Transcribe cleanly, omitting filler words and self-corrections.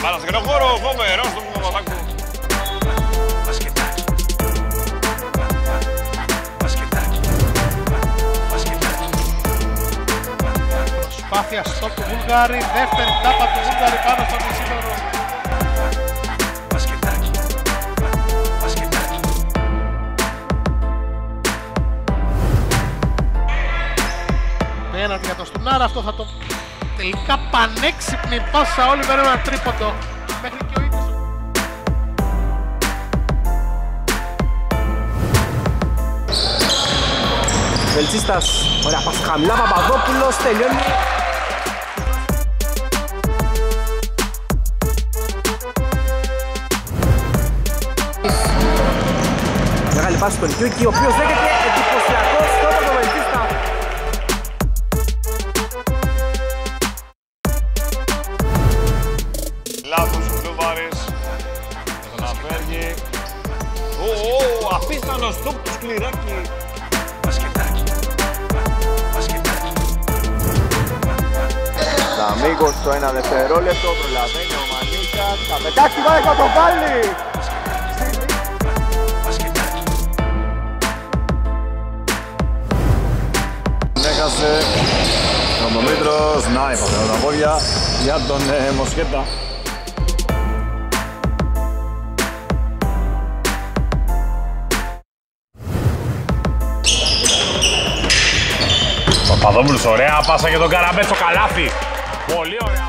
Παρασκηνοχώρο, φοβερό στον Παπαδάκου. Προσπάθεια στόπ του Βούλγαρη, δεύτερη τάπα του Βούλγαρη πάνω στον Ισίδωρο. Πέναντι για το Στουνάρα, αυτό θα το τελικά πανέξυπνη πάσα όλη με ένα τρίποντο μέχρι και ο ίδιος. Βελτσίστας, ωραία πάσα χαμηλά, Παπαδόπουλος, τελειώνει. Μεγάλη πάση στον Κιούκι, ο οποίος δέχεται εντυπωσιακό στόχο το Βελτσίστα. Λάθος ο Κλούβαρης. Τον απέργει. Απίθανο στόπ του Σκληράκη. Αμίγος στο ένα δευτερόλεπτο, προλαβαίνει ο Μανίκας, θα πετάξει βάλε θα το βάλει! Έχασε ο Μομήτρος, να είπαμε τα πόδια για τον Μοσχέτα. Παπαδόπουλος, ωραία πάσα για τον Καραμπέ στο καλάθι. Πολύ ωραία.